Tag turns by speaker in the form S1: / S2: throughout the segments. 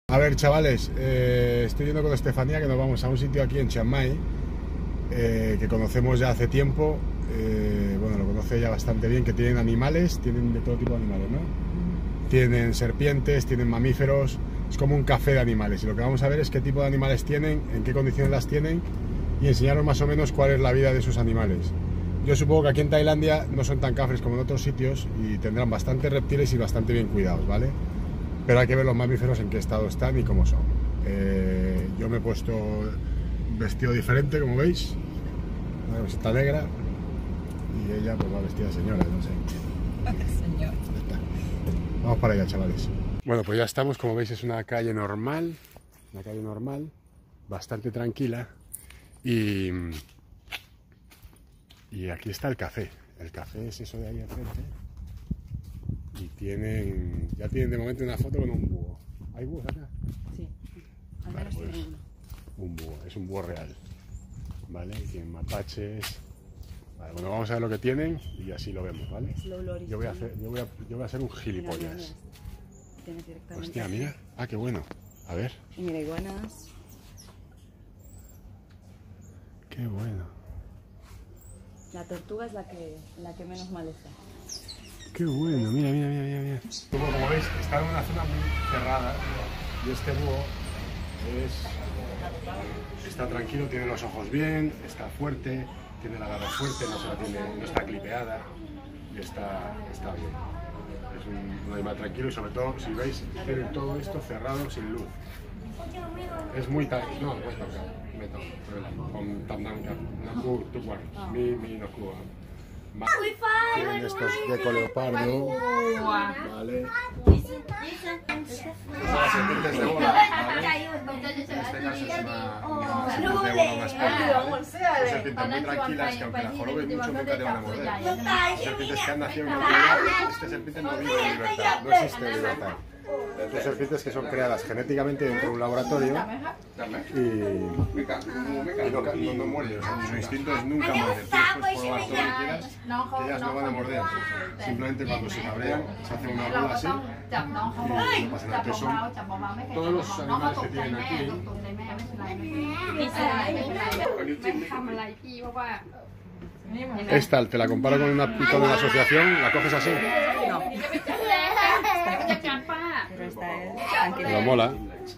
S1: A ver, chavales, estoy yendo con Estefanía que nos vamos a un sitio aquí en Chiang Mai que conocemos ya hace tiempo. Bueno, lo conoce ya bastante bien, que tienen animales, tienen de todo tipo de animales, ¿no? Tienen serpientes, tienen mamíferos, es como un café de animales, y lo que vamos a ver es qué tipo de animales tienen, en qué condiciones las tienen y enseñaros más o menos cuál es la vida de sus animales. Yo supongo que aquí en Tailandia no son tan cafres como en otros sitios y tendrán bastantes reptiles y bastante bien cuidados, ¿vale? Pero hay que ver los mamíferos en qué estado están y cómo son. Yo me he puesto vestido diferente, como veis, una camiseta negra, y ella pues va vestida de señora, no sé.
S2: Señor.
S1: Vamos para allá, chavales. Bueno, pues ya estamos, como veis es una calle normal, bastante tranquila, y aquí está el café. El café es eso de ahí enfrente. Y ya tienen de momento una foto con un búho. ¿Hay búhos acá?
S2: Sí, al menos
S1: Vale, pues,
S2: tiene uno.
S1: un búho, es un búho real. ¿Vale? Y tienen mapaches. Vale, bueno, vamos a ver lo que tienen y así lo vemos, ¿vale? Yo voy a hacer un gilipollas.
S2: Tienes directamente.
S1: Hostia, mira. Ah, qué bueno. A ver.
S2: Y mira, iguanas.
S1: Qué bueno.
S2: La tortuga es la que menos mal está.
S1: Qué bueno, mira. Como veis, está en una zona muy cerrada y este búho está tranquilo, tiene los ojos bien, está fuerte, tiene la garra fuerte, no está clipeada y está bien. Es un animal tranquilo y sobre todo, si veis, tiene todo esto cerrado sin luz. Es muy no, pues no, con tamnanka, no tucuar, mi no cuba. Tienen estos gecko leopardo, ¿vale? Las serpientes de bola, ¿vale? En este caso es una serpiente de bola, una esponja. Son serpientes muy tranquilas que aunque la jorobes mucho nunca te van a morder. Son serpientes que han nacido en cautividad. Esta serpiente no vive en libertad, no existe libertad. Son serpientes que son creadas genéticamente dentro de un laboratorio y no muerden. O sea, su instinto es nunca morder. Tú puedes probar todo lo que quieras, que ellas no van a morder. Simplemente cuando se cabrean, se hace una bola así y no pasa nada. Que son todos los animales que tienen aquí. Esta te la comparo con una pica de la asociación, la coges así.
S2: No. Pero esta es tranquila.
S1: Pero mola.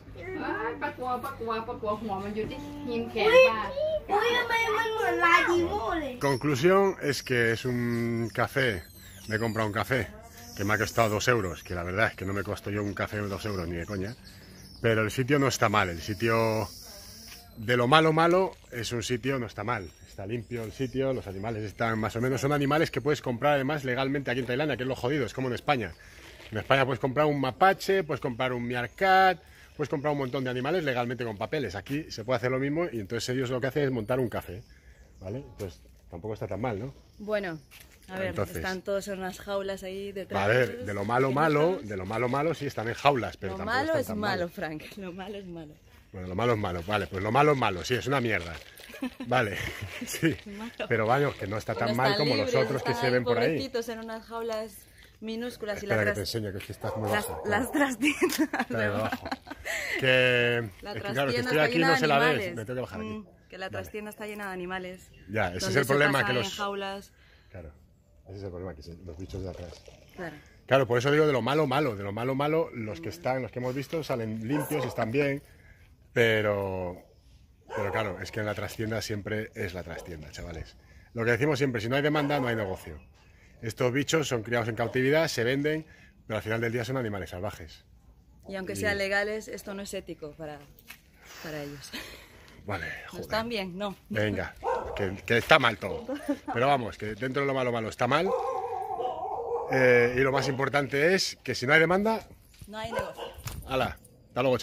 S1: Conclusión es que es un café. Me he comprado un café que me ha costado 2 euros, que la verdad es que no me costó yo un café de 2 euros ni de coña. Pero el sitio no está mal, el sitio de lo malo es un sitio, no está mal. Está limpio el sitio, los animales están más o menos, son animales que puedes comprar además legalmente aquí en Tailandia, que es lo jodido, es como en España. En España puedes comprar un mapache, puedes comprar un meerkat, puedes comprar un montón de animales legalmente con papeles. Aquí se puede hacer lo mismo y entonces ellos lo que hacen es montar un café, ¿vale? Entonces tampoco está tan mal, ¿no?
S2: Bueno, a ver,
S1: entonces,
S2: están todos en unas jaulas ahí detrás.
S1: A ver, de lo malo sí están en jaulas, pero
S2: lo
S1: tampoco
S2: malo
S1: están
S2: es
S1: tan
S2: malo,
S1: mal.
S2: Frank, lo malo es malo.
S1: Bueno, lo malo es malo, vale, pues lo malo es malo, sí, es una mierda. Vale, sí, pero vaya, que no está tan mal como los otros que se ven por ahí.
S2: Pobrecitos en unas jaulas minúsculas.
S1: Espera que te enseño, que es que estás muy bajo.
S2: Las trastiendas.
S1: Está de abajo. Que claro, que estoy aquí y no se la ves, me tengo que bajar aquí.
S2: Que la trastienda está llena de animales.
S1: Ya, ese es el problema, que los...
S2: en jaulas.
S1: Claro, ese es el problema, que los bichos de atrás.
S2: Claro,
S1: por eso digo de lo malo, los que hemos visto salen limpios, están bien, pero claro, es que en la trastienda siempre es la trastienda, chavales. Lo que decimos siempre, si no hay demanda, no hay negocio. Estos bichos son criados en cautividad, se venden, pero al final del día son animales salvajes.
S2: Y aunque sean legales, esto no es ético para ellos.
S1: Vale, joder.
S2: ¿No están bien? No.
S1: Venga, que está mal todo. Pero vamos, que dentro de lo malo está mal. Y lo más importante es que si no hay demanda...
S2: No hay negocio.
S1: ¡Hala! Hasta luego.